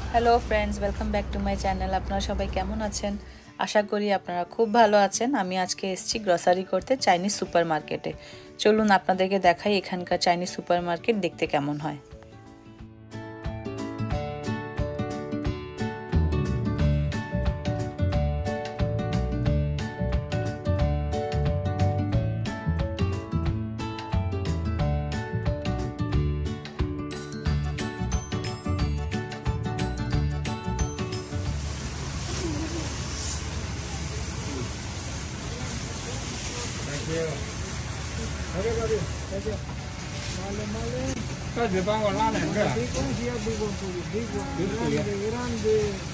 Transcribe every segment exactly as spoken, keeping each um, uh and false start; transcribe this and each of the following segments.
Hello friends, welcome back to my channel. আপনারা সবাই কেমন আছেন? আশা করি আপনারা খুব ভালো আছেন। আমি আজকে এসেছি গ্রসারি করতে চাইনিজ সুপার মার্কেটে। চলুন আপনাদেরকে দেখাই এখানকার চাইনিজ সুপার মার্কেট দেখতে কেমন হয়। Everybody, thank you. Male, male. Kasi bang wala na nga. Big one here, big one for you. Big one. Grande, grande.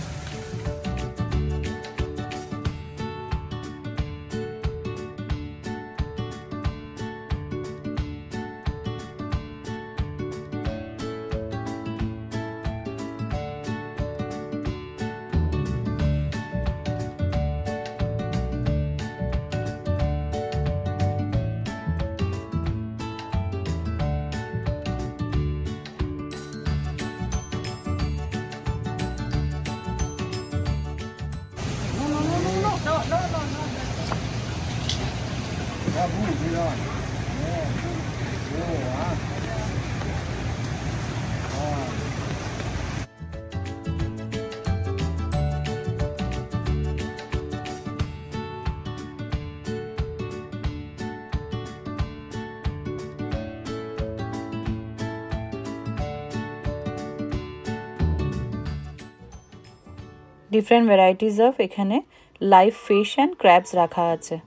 Different varieties of এখানে লাইভ ফিশ অ্যান্ড ক্র্যাবস রাখা আছে।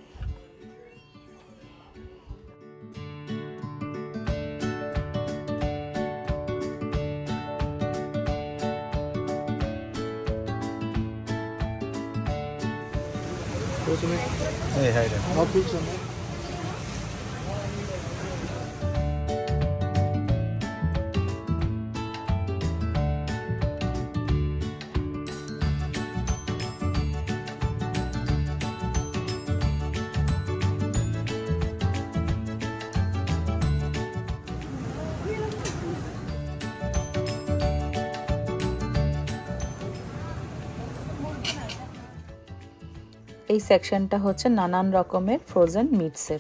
Hey, hey there. No pizza, no? এই সেকশনটা হচ্ছে নানান রকমের frozen মিটসের।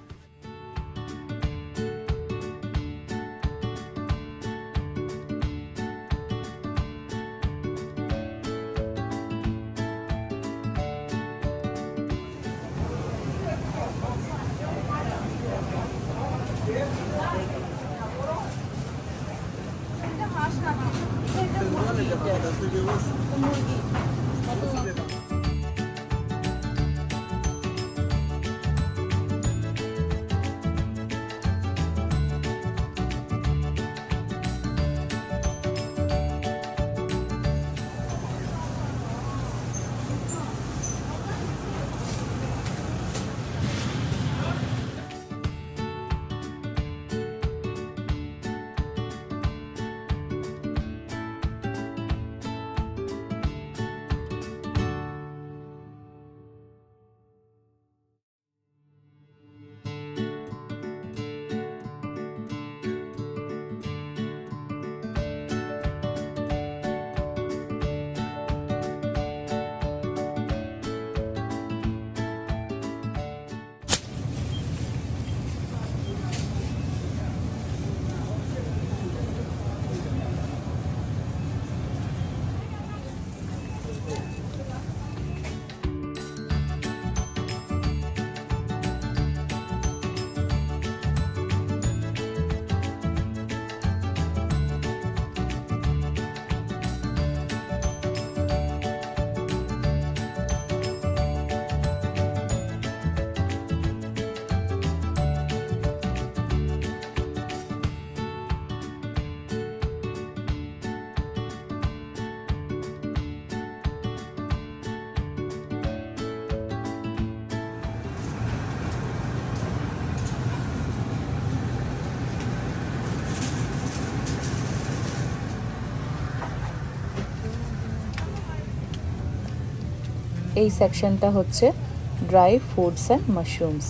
এই সেকশনটা হচ্ছে ড্রাই ফুডস অ্যান্ড মাশরুমস।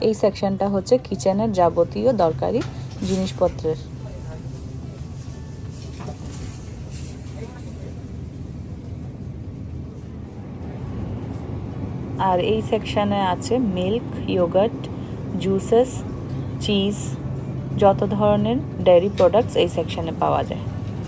এই সেকশনটা হচ্ছে কিচেনের যাবতীয় দরকারি জিনিসপত্রের। আর এই সেকশনে আছে মিল্ক, ইয়োগার্ট, জুসেস, চিজ, যত ধরনের ডেয়ারি প্রোডাক্টস এই সেকশনে পাওয়া যায়।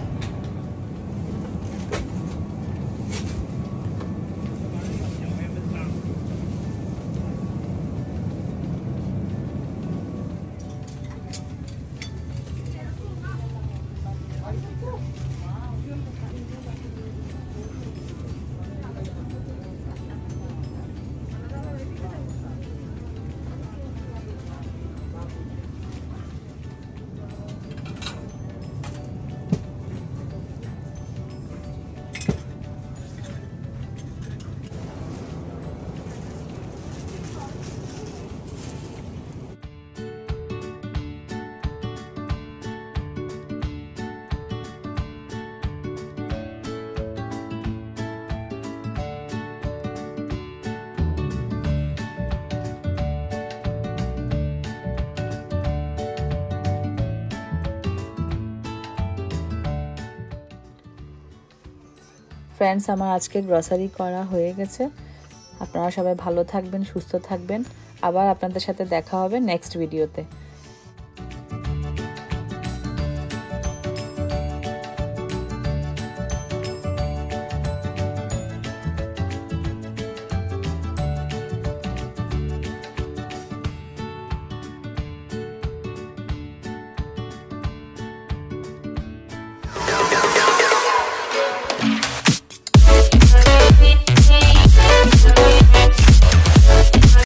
ফ্রেন্ডস, আমার আজকে গ্রসারি করা হয়ে গেছে। আপনারা সবাই ভালো থাকবেন, সুস্থ থাকবেন। আবার আপনাদের সাথে দেখা হবে নেক্সট ভিডিওতে।